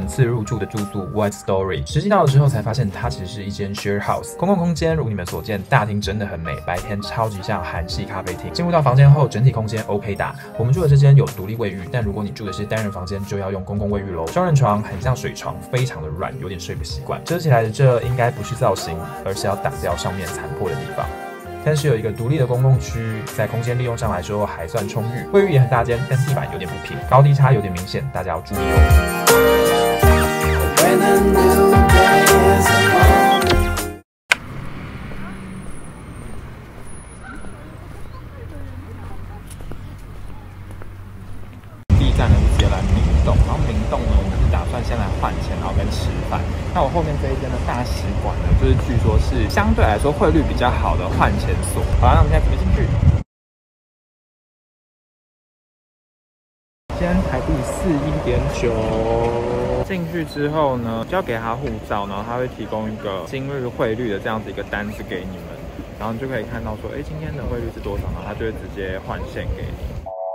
次入住的住宿 White Story， 实际到了之后才发现它其实是一间 share house 公共空间。如你们所见，大厅真的很美，白天超级像韩系咖啡厅。进入到房间后，整体空间 OK 打。我们住的这间有独立卫浴，但如果你住的是单人房间，就要用公共卫浴喽。双人床很像水床，非常的软，有点睡不习惯。遮起来的这应该不是造型，而是要挡掉上面残破的地方。但是有一个独立的公共区，在空间利用上来说还算充裕，卫浴也很大间，但地板有点不平，高低差有点明显，大家要注意哦。第一站呢是捷兰明洞，然后明洞呢，我们是打算先来换钱，然后跟吃饭。那我后面这一间的大使馆呢，就是据说是相对来说汇率比较好的换钱所。好了，那我们现在准备进去。今天台币41.9，进去之后呢，就要给他护照，然后他会提供一个今日汇率的这样子一个单子给你们，然后你就可以看到说，今天的汇率是多少，然后他就会直接换现给你。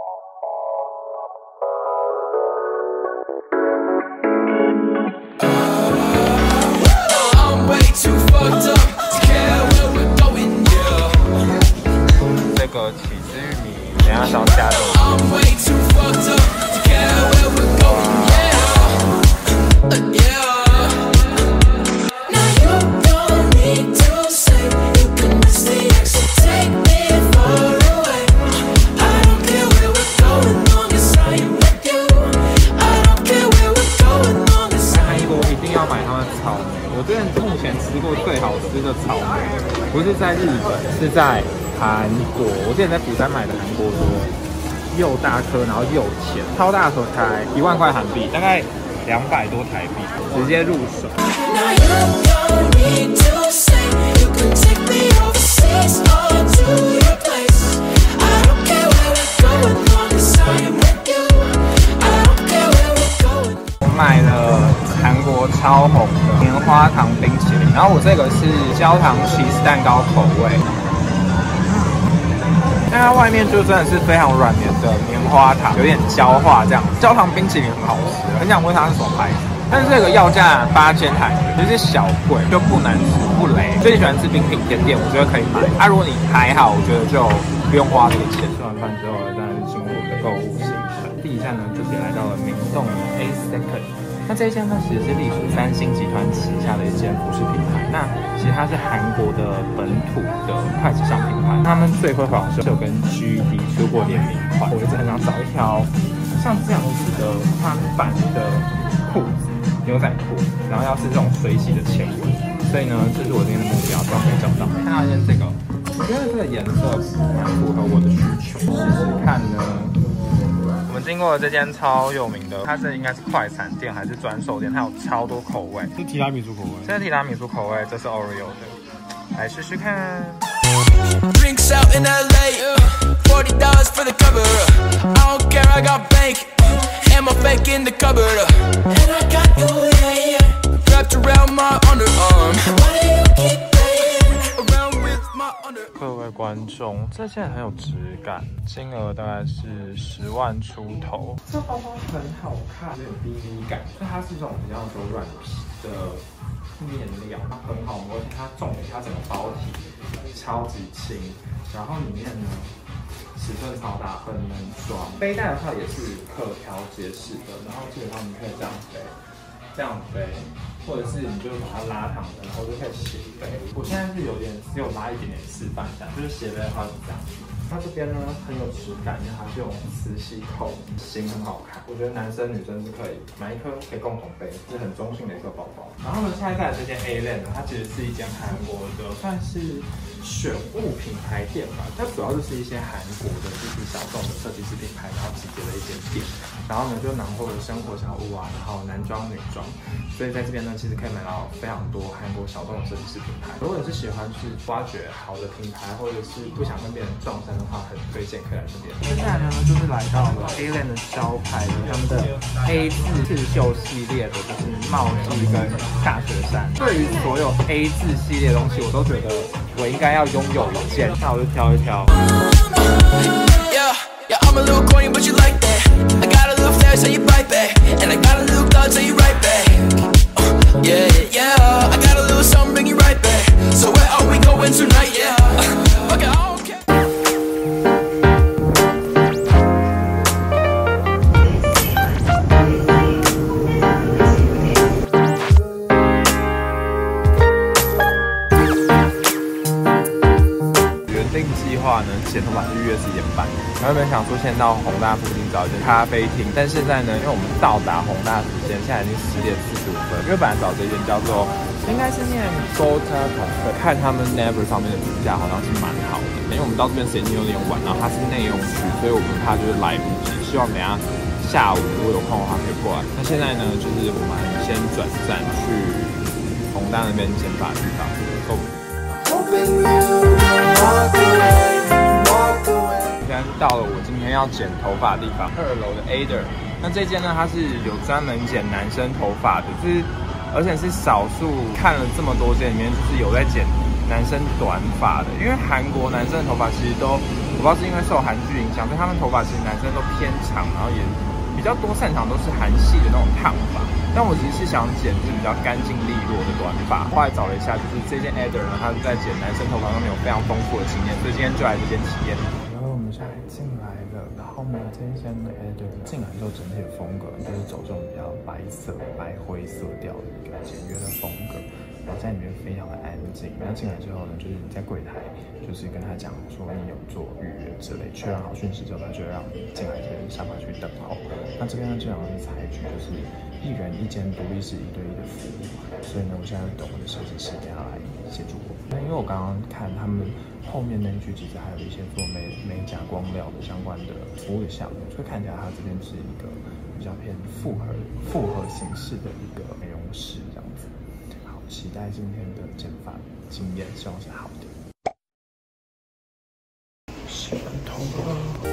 这个起司玉米，等一下是要加的。我之前目前吃过最好吃的草莓，不是在日本，是在韩国。我之前在釜山买的韩国多，又大颗，然后又甜，超大颗才1万块韩币，大概200多台币，直接入手。我买了韩国超红的棉花糖冰淇淋，然后我这个是焦糖起司蛋糕口味，但它外面就真的是非常软绵的棉花糖，有点焦化这样。焦糖冰淇淋很好吃，很想问它是什么牌子，但是这个要价8000台币，就是小贵，就不难吃不雷。所以你喜欢吃冰品甜点，我觉得可以买。如果你还好，我觉得就不用花这个钱。吃完饭之后，当然是进入我们的购物行程。第一站呢，就是来到了明洞的 A Second。那这一间呢，其实是隶属3星集团旗下的一间服饰品牌。那其实它是韩国的本土的快时尚品牌。他们最辉煌的是有跟 GED 出过联名款。我一直很想找一条像这样子的宽版的裤子，牛仔裤，然后要是这种水洗的纤维。所以呢，这是我今天的目标，希望可以找到。看到一件这个，我觉得这个颜色蛮符合我的需求，试试看呢。我们经过了这间超有名的，它是应该是快餐店还是专售店，它有超多口味。 是提拉米苏口味， 这是提拉米苏口味，这是 Oreo 的，来试试看。Drinks out in LA, $40 for the cover. I don't care, I got bank, and my bank in the cupboard. And I got you, yeah, yeah, wrapped around my underarm. Why do you keep playing around with my underarm? 各位观众，这件很有质感，金额大概是10万出头。这包包很好看，有点 BB 感，就它是这种比较柔软皮的面料，它很好摸，而且它重点它整个包体超级轻，然后里面呢尺寸超大，很能装。背带的话也是可调节式的，然后基本上你可以这样背，这样背。或者是你就把它拉长的，然后就可以斜背。我现在是只有拉一点点示范一下，就是斜背的话是这样。它这边呢很有质感，因为它是用磁吸扣，型很好看。我觉得男生女生是可以买一颗可以共同背，是很中性的一个包包。然后呢，现在在这间 A-Land 呢，它其实是一间韩国的算是选物品牌店吧，它主要就是一些韩国的小众的设计师品牌，然后集结的一间店。然后呢，就囊括了生活小物啊，然后男装、女装，所以在这边呢，其实可以买到非常多韩国小众的设计师品牌。如果你是喜欢去挖掘好的品牌，或者是不想跟别人撞衫的话，很推荐可以来这边。接下来呢，就是来到了 A-Land 的招牌的他们的 A 字刺绣系列的，就是帽 T 跟大雪衫。对于所有 A 字系列的东西，我都觉得我应该要拥有一件，那我就挑一挑。Yeah, I'm a little corny, but you like that. I got a little flair, so you bite back. And I got a little thought, so you right back. win tonight, yeah. Okay, I don't care. 计划呢，剪头发是预约是1点半，然后原本想说先到宏大附近找一间咖啡厅，但现在呢，因为我们到达宏大时间现在已经10点45分，因为本来找这间叫做应该是念 Gota Cafe， 看他们 Never 上面的评价好像是蛮好的，因为我们到这边时间有点晚，然后它是内用区，所以我们怕就是来不及，希望等一下下午如果有空的话可以过来。那现在呢，就是我们先转站去宏大那边剪发的地方 ，Go。现在到了我今天要剪头发的地方，2楼的 Ader。那这间呢，它是有专门剪男生头发的，而且是少数看了这么多间里面，就是有在剪男生短发的。因为韩国男生的头发其实都，我不知道是因为受韩剧影响，所以他们头发其实男生都偏长，然后也比较多擅长都是韩系的那种烫发。但我其实是想剪就是比较干净利落的短发。后来找了一下，就是这件 Ader 呢，它是在剪男生头发上面有非常丰富的经验，所以今天就来这间体验。然后我们现在进来了，然后呢，这一间的 Ader 进来之后，整体的风格就是走这种比较白灰色调的一个简约的风格。然后在里面非常的安静。然后进来之后呢，就是你在柜台，就是跟他讲说你有做预约之类，确认好讯息之后，他就会让你进来这边沙发去等候。那这边呢，基本上是采取就是1人1间独立式1对1的服务，所以呢，我现在会等我的设计师等下来协助我。那因为我刚刚看他们后面那一区其实还有一些做美甲光疗的相关的服务的项目，所以看起来它这边是一个比较偏复合形式的一个美容室这样子。好，期待今天的剪发经验，希望是好的。洗完头了。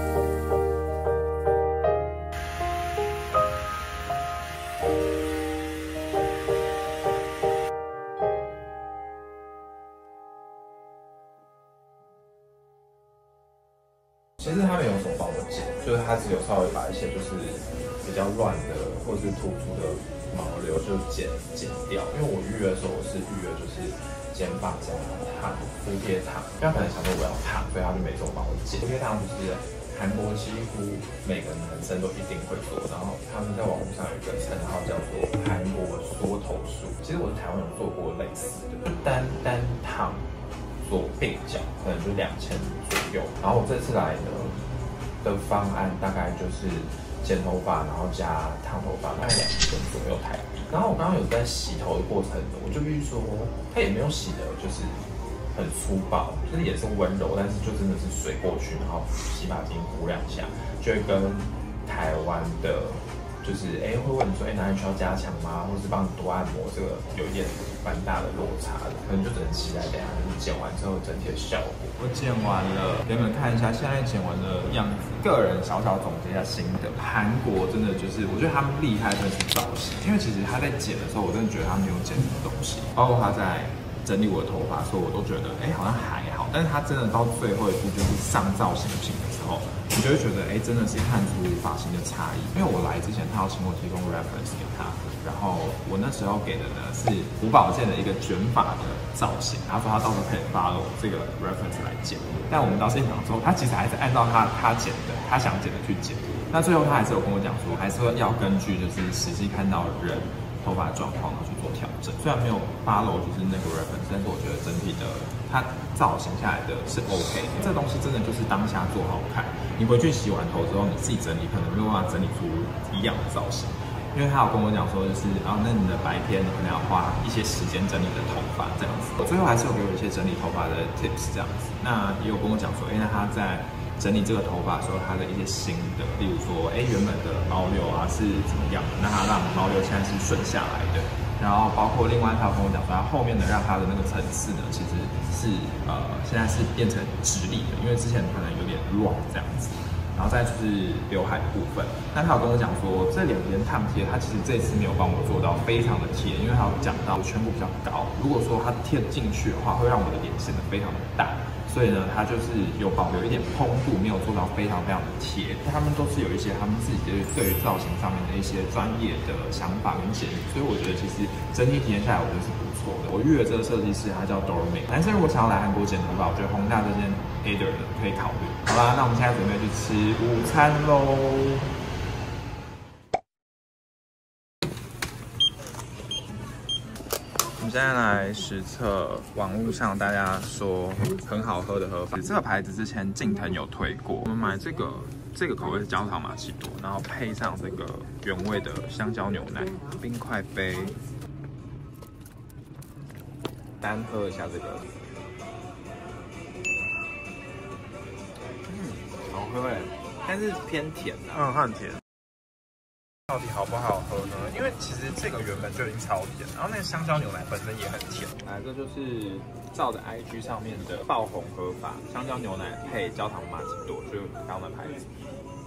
其实他没有手帮我剪，就是他只有稍微把一些就是比较乱的或是突出的毛流就剪掉。因为我预约的时候，我是预约就是剪发加烫敷贴烫，因为他可能想说我要烫，所以他就没手帮我剪。敷贴烫就是韩国几乎每个男生都一定会做，然后他们在网络上有一个称号叫做韩国缩头术。其实我在台湾有做过类似的，就单烫。做鬓角可能就2000左右，然后我这次来的方案大概就是剪头发，然后加烫头发，大概2000左右台币。然后我刚刚有在洗头的过程，我就必须说，它也没有洗的就是很粗暴，就是也是温柔，但是就真的是水过去，然后洗发精敷2下，就会跟台湾的。就是会问你说哪里需要加强吗？或是帮你多按摩，这个有一点蛮大的落差的，可能就只能期待等一下就是剪完之后整体的效果。我剪完了，给你们看一下现在剪完的样子。个人小小总结一下心得，韩国真的就是我觉得他们厉害的是造型，因为其实他在剪的时候，我真的觉得他没有剪什么东西，包括他在整理我的头发的时候，我都觉得好像还好，但是他真的到最后一步就是上造型品的时候。你就会觉得，真的是看出发型的差异。因为我来之前，他要请我提供 reference 给他，然后我那时候给的呢是胡宝健的一个卷发的造型，他说他到时候可以 follow 这个 reference 来剪。但我们到现场之后，他其实还是按照他剪的，他想剪的去剪。那最后他还是有跟我讲说，还是要根据就是实际看到人头发状况去做调整。虽然没有 follow 就是那个 reference， 但是我觉得整体的它造型下来的是 OK 的。这东西真的就是当下做好看。你回去洗完头之后，你自己整理可能没有办法整理出一样的造型，因为他有跟我讲说，就是那你的白天你可能要花一些时间整理你的头发这样子。我最后还是有给我一些整理头发的 tips 这样子。那也有跟我讲说，那他在整理这个头发的时候，他的一些心得，例如说，原本的毛流啊是怎么样的，那他让毛流现在是顺下来的。然后包括另外他有跟我讲说，他后面的让他的那个层次呢，其实是现在是变成直立的，因为之前可能有点乱这样子。然后再就是刘海的部分，那他有跟我讲说，这2边烫贴，他其实这次没有帮我做到非常的贴，因为他有讲到我颧骨比较高，如果说他贴进去的话，会让我的脸显得非常的大。所以呢，他就是有保留一点蓬度，没有做到非常的贴。他们都是有一些他们自己对于造型上面的一些专业的想法跟建议，所以我觉得其实整体体验下来，我觉得是不错错的。我预约这个设计师，他叫 Dormin。男生如果想要来韩国剪头发，我觉得弘大这间 Eder 的可以考虑。好啦，那我们现在准备去吃午餐喽。我们现在来实测网络上大家说很好喝的喝法。这个牌子之前近藤有推过，我们买这个口味是焦糖玛奇朵，然后配上这个原味的香蕉牛奶，冰块杯。单喝一下这个，好喝哎，但是偏甜的，很甜。到底好不好喝呢？因为其实这个原本就已经超甜，然后那个香蕉牛奶本身也很甜。来，这就是照着 IG 上面的爆红喝法，香蕉牛奶配焦糖玛奇朵，就是刚刚的牌子。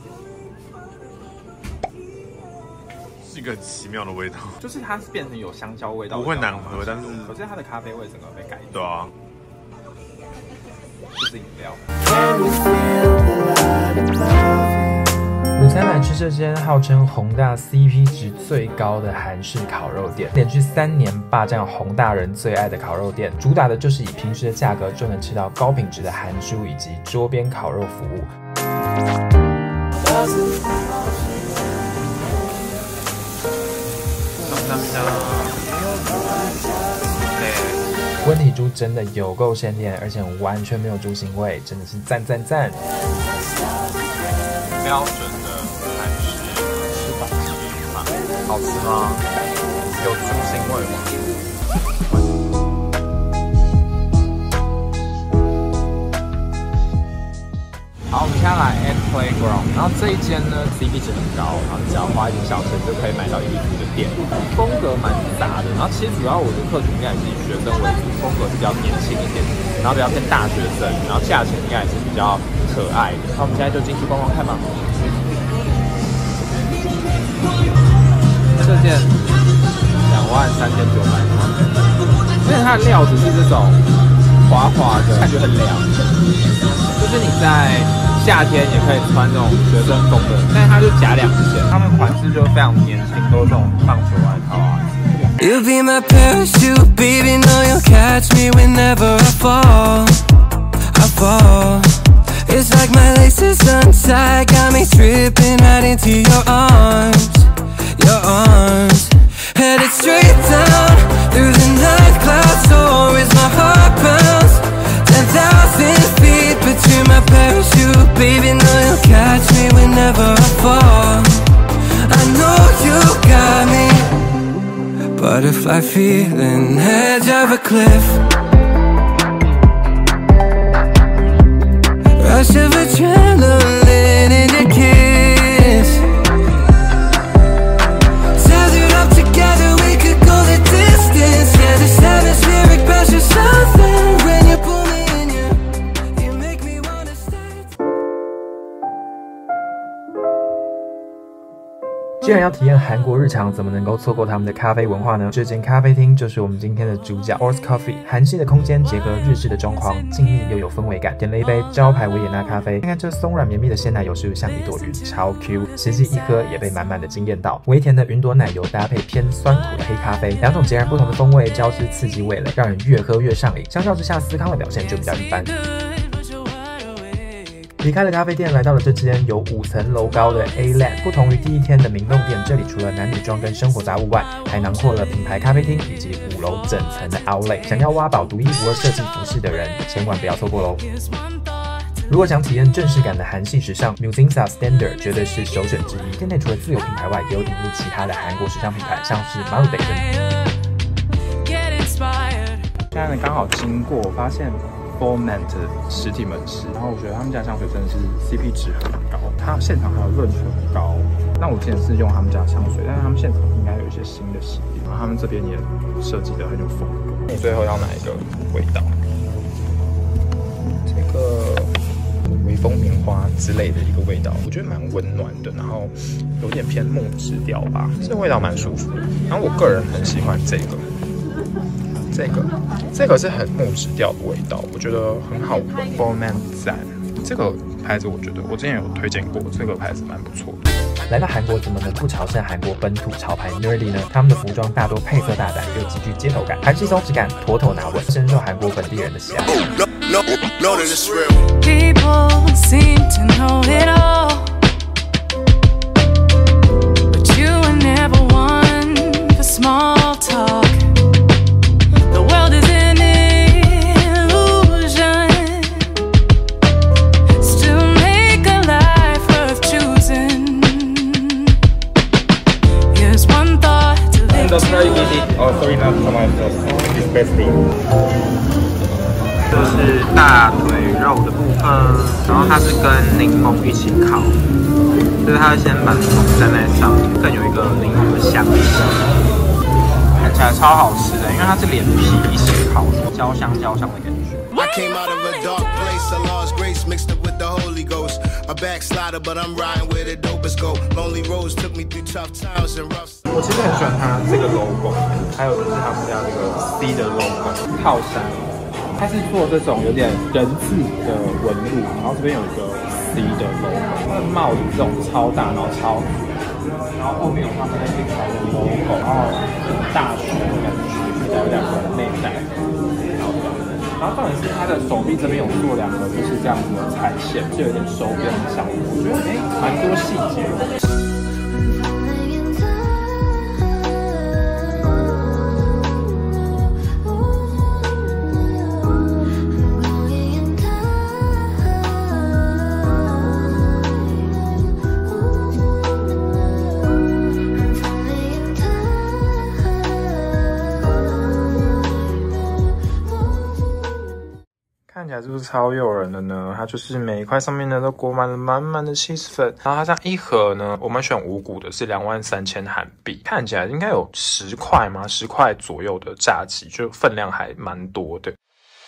是一个很奇妙的味道， 就是它是变成有香蕉味道， 不会难喝，但是可是它的咖啡味整个被改变。 对啊， 就是饮料。 午餐来吃这间号称弘大 CP 值最高的韩式烤肉店，连续3年霸占弘大人最爱的烤肉店，主打的就是以平时的价格就能吃到高品质的韩蔬以及桌边烤肉服务。温体猪真的有够鲜甜，而且完全没有猪腥味，真的是赞赞赞！ 标准的韩式吃法，好吃吗？有猪腥味吗？好，我们现在来 Egg Playground， 然后这一间呢 CP 值很高，然后你只要花1点小钱就可以买到衣服的店，风格蛮杂的。然后其实主要我的客群应该也是以学生为主，风格是比较年轻一点，然后比较偏大学生，然后价钱应该也是比较可爱的。那我们现在就进去逛逛看吧。这件23900，而且它的料子是这种滑滑的，感觉很凉。就是你在夏天也可以穿这种学生风的，但是它就夹2件，他们款式就非常年轻，都是这种棒球外套啊。You be my parachute, baby, know you'll catch me whenever I fall. It's like my laces untied, got me tripping right into your arms. Headed straight down through the night clouds, so is my heart pounds. 10,000 feet between my parachute, baby, know you'll catch me whenever I fall. I know you got me, butterfly feeling, edge of a cliff. Rush of adrenaline in your kiss. Tethered up together, we could go the distance. Yeah, this atmospheric pressure, something when you pull me in, you make me wanna stay. 既然要体验韩国日常，怎么能够错过他们的咖啡文化呢？这间咖啡厅就是我们今天的主角 Horse Coffee， 韩系的空间结合日式的装潢，静谧又有氛围感。点了一杯招牌维也纳咖啡，看看这松软绵密的鲜奶油是不是像一朵云，超 Q。实际一喝也被满满的惊艳到，微甜的云朵奶油搭配偏酸苦的黑咖啡，2种截然不同的风味交织，刺激味蕾，让人越喝越上瘾。相较之下，司康的表现就比较一般。离开了咖啡店，来到了这间有5层楼高的 A-Land。不同于第一天的明洞店，这里除了男女装跟生活杂物外，还囊括了品牌咖啡厅以及5楼整层的 Outlet。想要挖宝独一无二设计服饰的人，千万不要错过喽！如果想体验正式感的韩系时尚 ，Musinsa Standard 绝对是首选之一。店内除了自有品牌外，也有引入其他的韩国时尚品牌，像是 Marude 等。现在呢，刚好经过，发现 Formant 实体门市，然后我觉得他们家香水真的是 CP 值很高，它现场还有润唇膏。那我之前是用他们家香水，但是他们现场应该有一些新的系列，然后他们这边也设计的很有风格。你最后要哪一个味道？这个微风棉花之类的一个味道，我觉得蛮温暖的，然后有点偏木质调吧，这个味道蛮舒服的。然后我个人很喜欢这个。这个是很木质调的味道，我觉得很好闻。Formant 这个牌子，我觉得我之前有推荐过，这个牌子蛮不错的。来到韩国，怎么能不朝圣韩国本土潮牌 Nerdy 呢？他们的服装大多配色大胆，又极具街头感，韩系松弛感，妥妥拿稳，深受韩国本地人的喜爱。 People seem to know it all, but you were never one for small talk. The world is an illusion. Still make a life worth choosing. Here's one thought to live to. Oh, sorry, not someone else. This best thing. 这是大腿肉的部分，然后它是跟柠檬一起烤，就是它会先把柠檬沾在上面，更有一个柠檬的香气，看起来超好吃的，因为它是连皮一起烤的，焦香的感觉。 I came out of a dark place, a lost grace mixed up with the Holy Ghost. A backslider, but I'm riding where the dopest go. Lonely roads took me through tough times and rough. 我其实很喜欢它这个 logo， 还有就是他们家这个 C 的 logo 套衫。它是做这种有点人字的纹路，然后这边有一个 C 的 logo， 它的帽子这种超大，然后超直，然后后面有他们那品牌的 logo， 然后大学的感觉，有两个内袋，然后重点是它的手臂这边有做两个就是这样子的彩线，就有点收边的效果，我觉得蛮多细节的。 看起来是不是超诱人的呢？它就是每一块上面呢都裹满了满满的cheese粉，然后它这样一盒呢，我们选无骨的是23000韩币，看起来应该有10块吗？10块左右的炸鸡，就分量还蛮多的。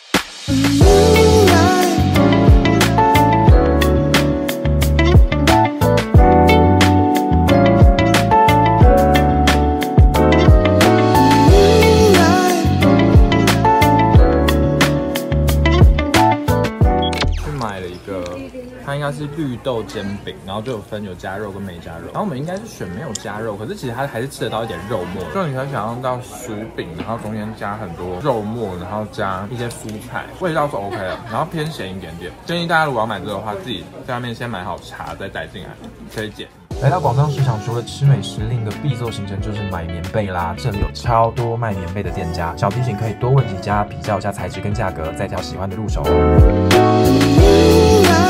它应该是绿豆煎饼，然后就有分有加肉跟没加肉，然后我们应该是选没有加肉，可是其实它还是吃得到一点肉末，就你可以想象到薯饼，然后中间加很多肉末，然后加一些蔬菜，味道是 OK 的，然后偏咸一点点。建议大家如果要买这个的话，自己在外面先买好茶再带进来，推荐。来到广藏市场，除了吃美食，另一个必做行程就是买棉被啦。这里有超多卖棉被的店家，小提醒可以多问几家，比较一下材质跟价格，再挑喜欢的入手哦。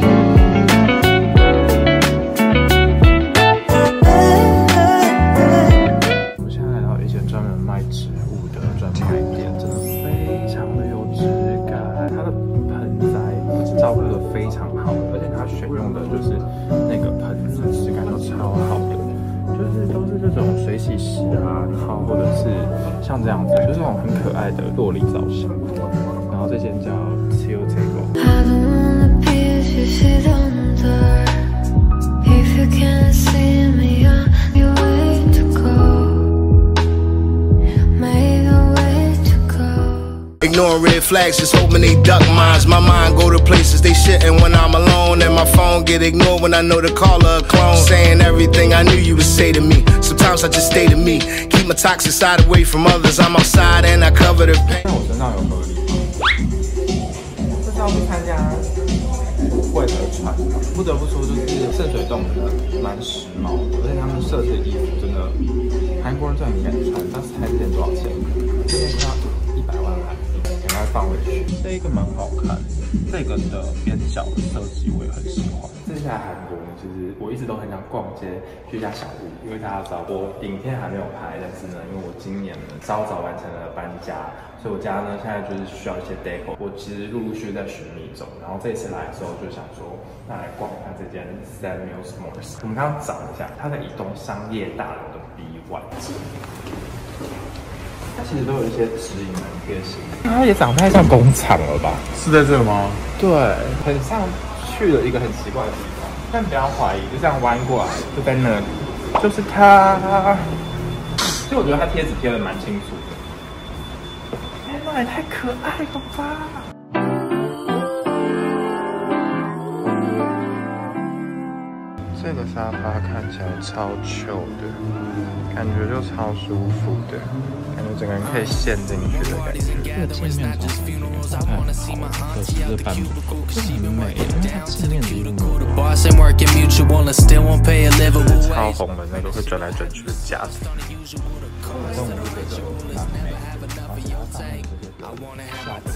照顾的非常好，而且它选用的就是那个盆子，质感都超好的，就是都是这种水洗石啊，然后或者是像这样子，就是这种很可爱的洛梨造型。然后这间叫 Chill Table。 Ignoring red flags, just hoping they duck mines. My mind go to places they shouldn't when I'm alone, and my phone get ignored when I know the caller a clone. Saying everything I knew you would say to me. Sometimes I just stay to me, keep my toxic side away from others. I'm outside and I cover the pain. 那我身上有合理吗？这是要去参加舞会的穿，不得不说就是圣水洞的蛮时髦的，而且他们设计的衣服真的韩国人真的很敢穿。但是猜这件多少钱？这件要100万韩币，给它放回去。这一个蛮好看的，这个的边角的设计我也很喜欢。接下来韩国呢，其实我一直都很想逛街去一家小屋，因为大家知道我影片还没有拍，但是呢，因为我今年呢稍早完成了搬家，所以我家呢现在就是需要一些 deco， 我其实陆续在寻觅中。然后这一次来的时候就想说，那来逛看这间 Samuels Morse。我们刚刚找一下，它在一栋商业大楼的 B1。它其实都有一些指引蛮贴心，它也长得太像工厂了吧？ 是在这吗？ 对，很像去了一个很奇怪的地方，但不要怀疑，就这样弯过来，就在那里，就是它。其实我觉得它贴纸贴的蛮清楚的。天哪，也太可爱了吧！ 这个沙发看起来超 chill 的，感觉就超舒服的，感觉整个人可以陷进去的感觉。 这个界面长得很好，可是这版本很美，因为它界面的一个超红的那个会转来转去的架子。 动物这个蛮美的，然后它上面这些下的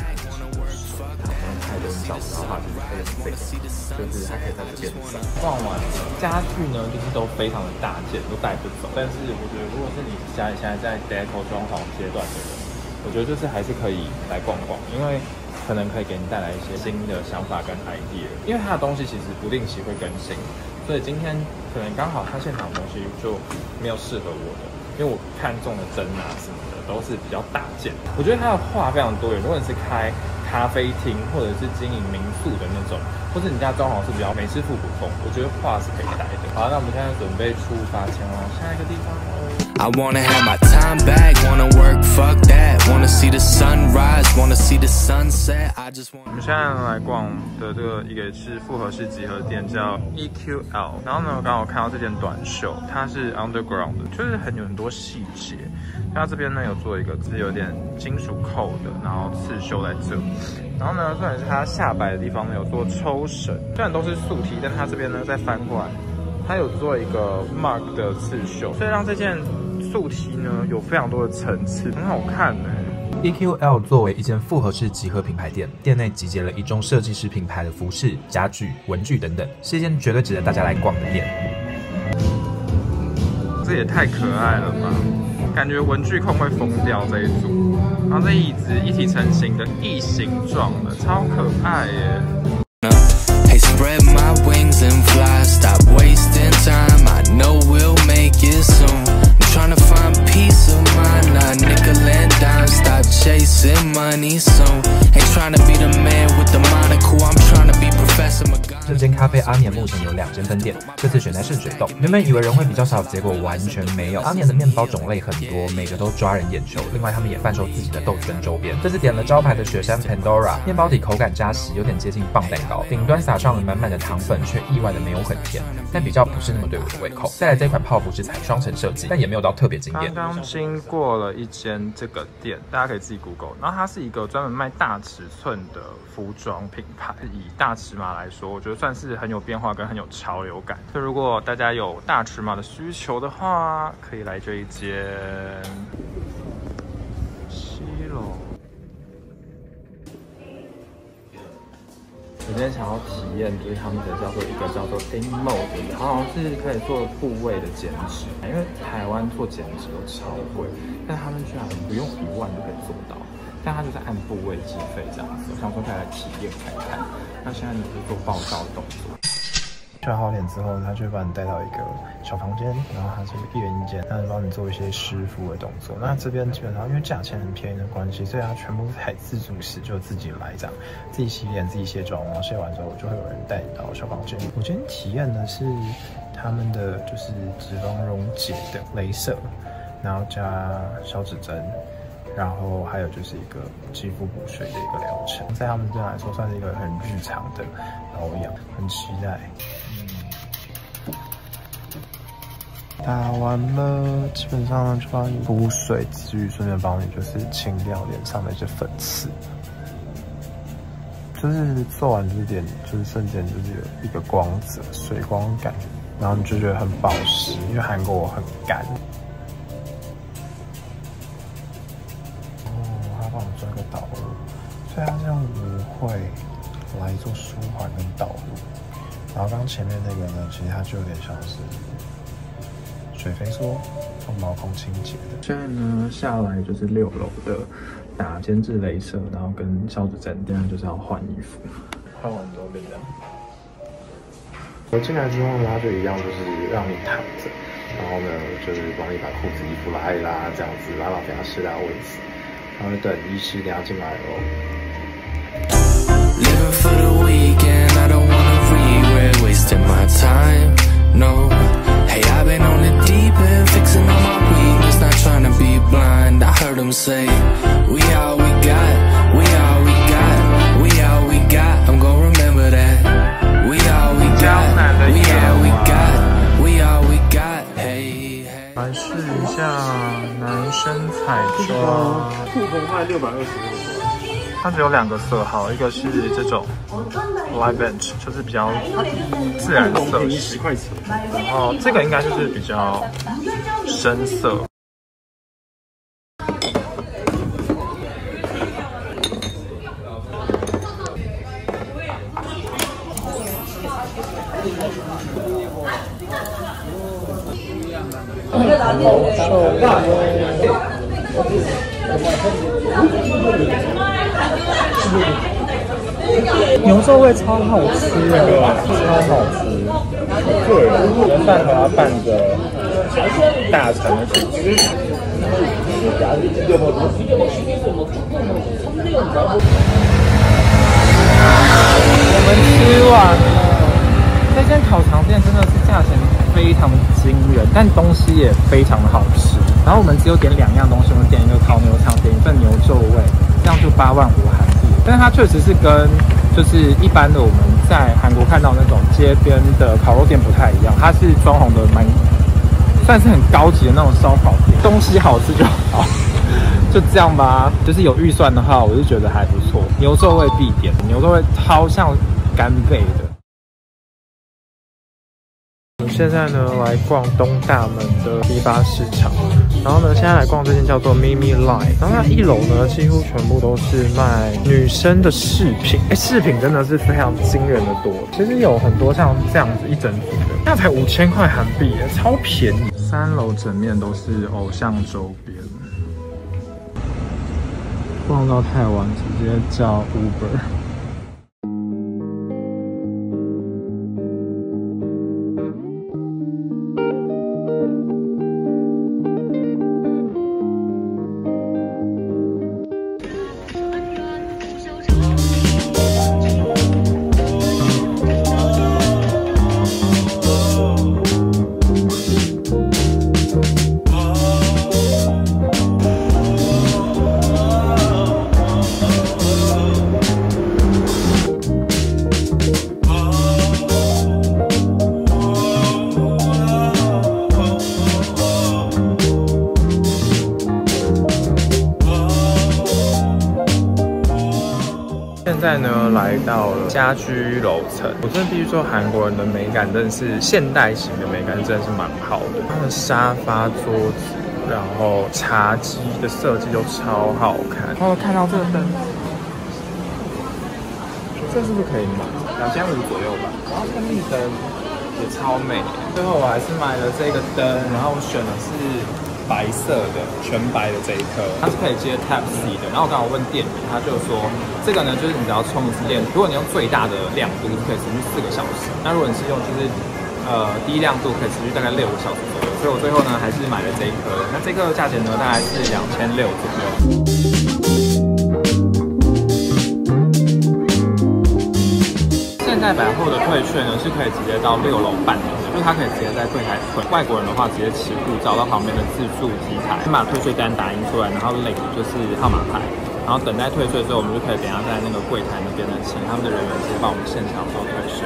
太多人找不到它，就是可以飞，就是它可以在这边找。 逛完家具呢，就是都非常的大件，都带不走。但是我觉得，如果是你家里现在在 deco 装潢阶段的人，我觉得就是还是可以来逛逛，因为可能可以给你带来一些新的想法跟 idea。因为它的东西其实不定期会更新，所以今天可能刚好它现场的东西就没有适合我的，因为我看中的针啊什么的都是比较大件。我觉得它的画非常多元，如果你是开咖啡厅或者是经营民宿的那种，或者你家装潢是比较美式复古风，我觉得画是可以带的。好，那我们现在准备出发前往下一个地方哦。 I wanna have my time back, wanna work, fuck that, wanna see the sunrise, wanna see the sunset. I just want. 我们现在来逛的这个一个是复合式集合店，叫 EQL。然后呢，我刚好看到这件短袖，它是 underground 的，就是有很多细节。它这边呢有做一个是有点金属扣的，然后刺绣在这。然后呢，重点是它下摆的地方呢有做抽绳，虽然都是素 T， 但它这边呢再翻过来，它有做一个 mark 的刺绣，所以让这件素 T 呢有非常多的层次，很好看呢。 EQL 作为一间复合式集合品牌店，店内集结了一众设计师品牌的服饰、家具、文具等等，是一间绝对值得大家来逛的店。 这也太可爱了吧！感觉文具控会疯掉这一组。然后这椅子一体成型的异形状的，超可爱耶！ Hey, spread my wings and fly. Stop wasting time. I know we'll make it soon. I'm trying to find peace of mind. Not nickel and dime. Stop chasing money soon. Ain't trying to be the man with the monocle. I'm trying to be Professor McGonagall. 这间咖啡阿年目前有2间分店，这次选在圣水洞。原本以为人会比较少，结果完全没有。阿年的面包种类很多，每个都抓人眼球。另外，他们也贩售自己的豆子跟周边。这次点了招牌的雪山 Pandora， 面包底口感扎实，有点接近棒蛋糕，顶端撒上了满满的糖粉，却意外的没有很甜，但比较不是那么对我的胃口。再来这款泡芙是采双层设计，但也没有到特别惊艳。 刚刚经过了一间这个店，大家可以自己 Google， 然后它是一个专门卖大尺寸的服装品牌。以大尺码来说，我觉得算是很有变化跟很有潮流感。所以如果大家有大尺码的需求的话，可以来这一间7楼。 我今天想要体验，就是他们的叫做一个叫做 Thin Mode 的，它好像是可以做部位的减脂，因为台湾做减脂都超贵，但他们居然不用1万就可以做到，但它就是按部位计费这样子。我想说可以来体验看看。那现在你是做报告的动作。 选好脸之后，他就会把你带到一个小房间，然后它是1人1间，他帮你做一些湿敷的动作。那这边基本上因为价钱很便宜的关系，所以它全部采自助式，就自己来这样，自己洗脸、自己卸妆，然后卸完之后就会有人带你到小房间。我今天体验的是他们的就是脂肪溶解的雷射，然后加小指针。然后还有就是一个肌肤补水的一个疗程，在他们这边来说算是一个很日常的保养，很期待。打完了，基本上就帮你补水之余，顺便帮你就是清掉脸上的一些粉刺。就是做完这点，就是瞬间就是有一个光泽、水光感，然后你就觉得很保湿，因为韩国很干。帮我做一个导入，所以它这样不会来做舒缓跟导入。然后刚前面那个呢，其实它就有点像是水飞梭做毛孔清洁的。现在呢下来就是6楼的打间质雷射，然后跟消脂针，等下就是要换衣服，换完之后变这样。我进来之后呢，它就一样就是让你躺着，然后呢就是帮你把裤子衣服拉一拉，这样子拉到等下适当位置。然后等医师等下进来哦。 Living for the weekend, I don't wanna regret wasting my time. No, hey, I've been on the deep end, fixing all my weakness, not trying to be blind. I heard them say, we all we got, we all we got, we all we got. I'm gonna remember that. We all we got, we all we got. 生彩妆， 酷红卖626。 它只有2个色号，一个是这种 Light Bench， 就是比较自然色系 ，10块钱。 然后这个应该就是比较深色。牛肉味超好吃的，超好吃。对，原饭和它拌着大肠的起司。我们吃完了，这间烤肠店真的是价钱非常的惊人，但东西也非常的好吃。然后我们只有点2样东西，我们点一个烤牛肠，点一份牛皱味，这样就8万5韩币。但是它确实是跟就是一般的我们在韩国看到那种街边的烤肉店不太一样，它是装潢的算是很高级的那种烧烤店，东西好吃就好，就这样吧。就是有预算的话，我就觉得还不错。牛皱味必点，牛皱味超像干贝的。我们现在呢来逛东大门的批发市场，然后呢现在来逛这间叫做 Mimi Line， 然后它1楼呢几乎全部都是卖女生的饰品，饰品真的是非常惊人的多。其实有很多像这样子一整组的，那才5000块韩币，超便宜。3楼整面都是偶像周边，逛到太晚直接叫 Uber。现在呢，来到了家居楼层。我真的必须说，韩国人的美感真的是现代型的美感，真的是蛮好的。他们沙发、桌子，然后茶几的设计都超好看。然后看到这个灯，这是不是可以买？2500左右吧。然后这立灯也超美。最后我还是买了这个灯，然后我选的是白色的全白的这一颗，它是可以接 Type C 的。然后我刚好问店员，他就说这个呢，就是你只要充一次电，如果你用最大的亮度，可以持续4个小时。那如果你是用就是低亮度，可以持续大概6个小时左右。所以我最后呢还是买了这一颗。那这个价钱呢大概是2600左右。现代百货的退券呢是可以直接到6楼办的，就是它可以直接在柜台退。外国人的话，直接持护照到旁边的自助机台，先把退税单打印出来，然后领就是号码牌，然后等待退税之后，我们就可以等一下在那个柜台那边呢，请他们的人员直接帮我们现场做退税。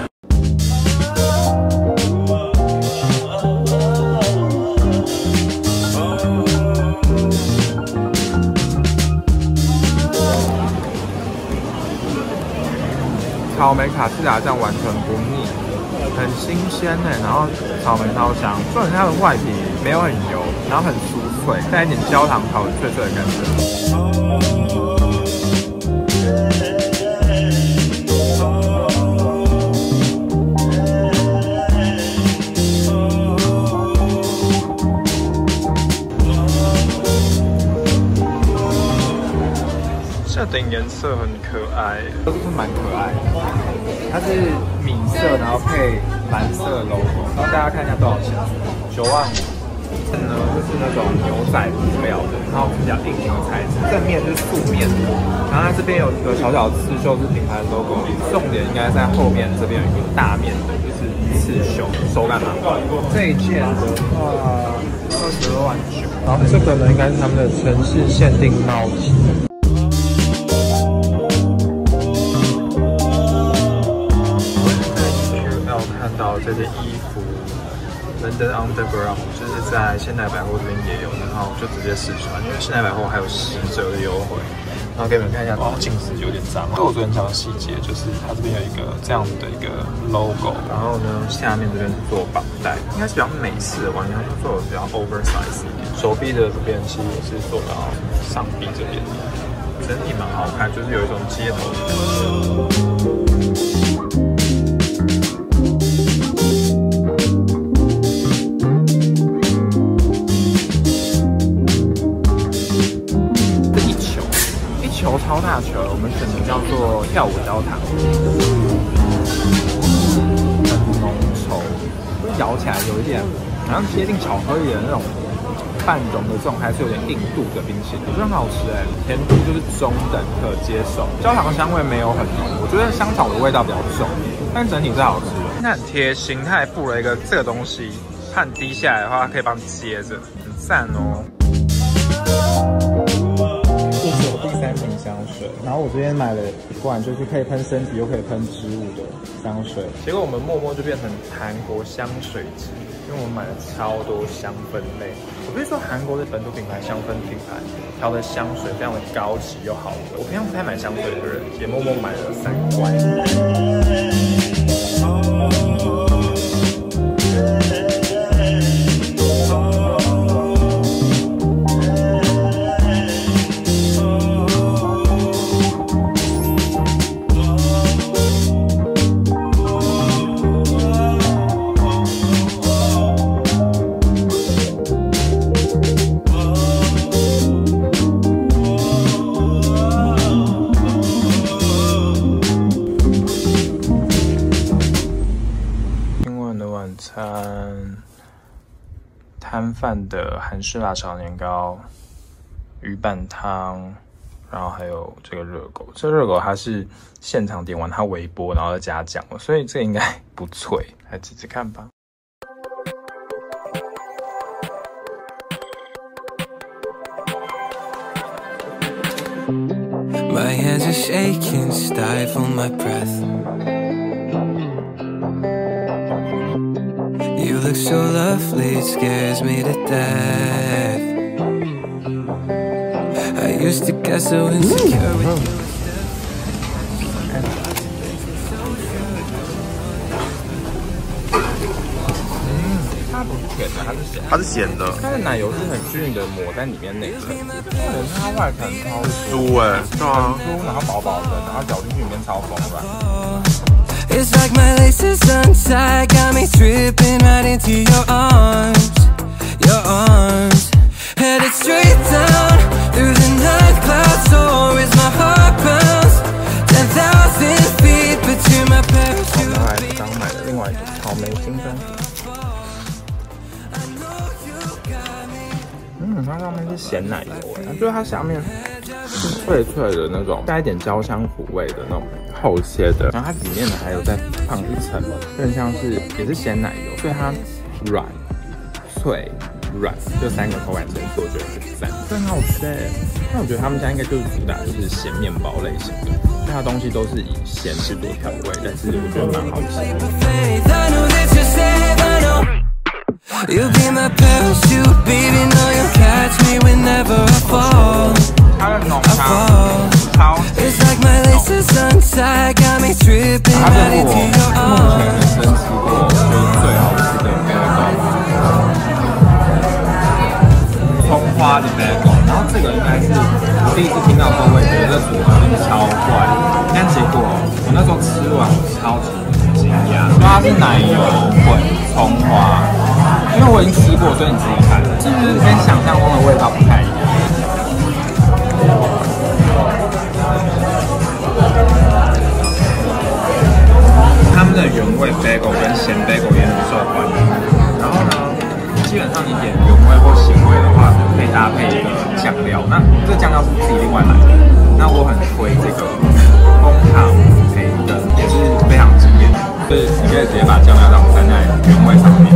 草莓卡士达酱完全不腻，很新鲜然后草莓超香，重点是它的外皮没有很油，然后很酥脆，带一点焦糖烤脆脆的感觉。这顶颜色很可爱，这是蛮可爱的。它是米色，然后配蓝色的 logo。然后大家看一下多少钱？9万5。这呢就是那种牛仔布料的，然后比较硬挺的材质。正面是素面的，然后它这边有一个小小的刺绣，是品牌的 logo。重点应该在后面这边有一个大面的，就是刺绣，手感蛮好。这一件的话22万9。然后这个呢应该是他们的城市限定帽子。这件衣服 London Underground 就是这在现代百货这边也有，然后就直接试穿，因为现代百货还有10折的优惠。然后给你们看一下，哦，镜子有点脏。我昨天讲的细节就是它这边有一个这样的一个 logo， 然后呢下面这边是做绑带，应该是比较美式的玩意，它就做的比较 oversize 一点。手臂的这边其实也是做到上臂这边，整体蛮好看，就是有一种街头的。球超大球，我们选的叫做跳舞焦糖，很浓稠，咬起来有一点好像接近巧克力的那种半融的这种，还是有点硬度的冰淇淋，我觉得很好吃哎，甜度就是中等可接受，焦糖香味没有很浓，我觉得香草的味道比较重，但整体是好吃的。那很贴心，它还附了一个这个东西，它滴下来的话可以帮你接着，很赞哦。这是我第3瓶香水，然后我这边买了一罐，就是可以喷身体又可以喷植物的香水。结果我们默默就变成韩国香水汁，因为我们买了超多香氛类。我必须说，韩国的本土品牌香氛品牌调的香水非常的高级又好闻。我平常不太买香水的人，也默默买了3罐。摊贩的韩式辣炒年糕、鱼板汤，然后还有这个热狗。这热狗它是现场点完，它微波，然后再加酱了，所以这个应该不脆，来吃吃看吧。 My hands are shaking, stifle my breath. You look so lovely, it scares me to death. I used to get so insecure with you. 它不是甜的， 它是咸的。 它的奶油是很均匀的抹在里面内层，它外层超酥哎，对啊， 酥，然后薄薄的，然后咬进去里面超松软。 It's like my laces untied, got me tripping right into your arms, headed straight down through the night clouds. So is my heart pounds 10,000 feet between my parachute. 然后刚买的另外一种草莓金针菇。它上面是咸奶油哎，就是它下面是脆脆的那种，带一点焦香苦味的那种厚切的，然后它里面呢还有再放一层，更像是也是咸奶油，所以它软、脆、软，这3个口感层次我觉得很赞，真好吃哎。那我觉得他们家应该就是主打就是咸面包类型的，所以它东西都是以咸去做调味，但是我觉得蛮好吃的。 You'll be my parachute, baby. Know you'll catch me whenever I fall. It's like my laces untied, got me tripping right into your arms. 目前人生吃过就是最好吃的 bagel， 葱花的 bagel。然后这个应该是我第一次听到之后，我也觉得这组合真的超怪，但结果我那时候吃完我超级惊讶，因为它是奶油混葱花。因为我已经吃过，所以你自己看，是不是跟想象中的味道不太一样？他们的原味 bagel 跟咸 bagel 也很受欢迎。然后呢，基本上你点原味或咸味的话，可以搭配一个酱料。那这个酱料是自己另外买的。那我很推这个枫糖培的，也是非常惊艳的，就是你可以直接把酱料这样沾在原味上面。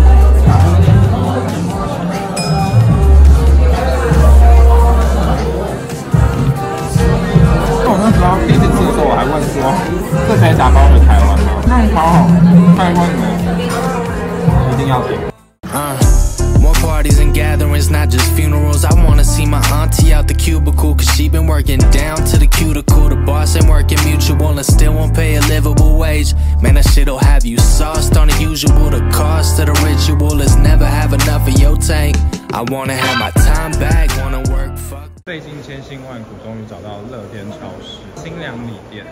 那时候第一次吃的时候，我还问说：“这谁打包回台湾吗？”那超好，太欢迎了，一定要点。 gatherings, not just funerals. I wanna see my auntie out the cubicle, cause she been working down to the cuticle. The boss ain't working mutual and still won't pay a livable wage. Man, that shit'll have you sauced on the usual. The cost of the ritual is never have enough of your tank. I wanna have my time back, wanna work, fuck. 费尽千辛万苦，终于找到乐天超市新良米店。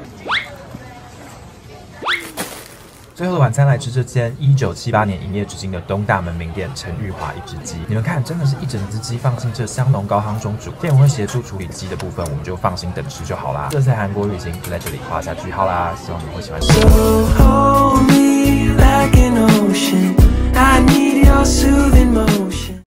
最后的晚餐来吃这间1978年营业至今的东大门名店陈玉华一只鸡。你们看，真的是一整只鸡放进这香浓高汤中煮，店员会协助处理鸡的部分，我们就放心等吃就好啦。这次韩国旅行就在这里画下句号啦，希望你们会喜欢。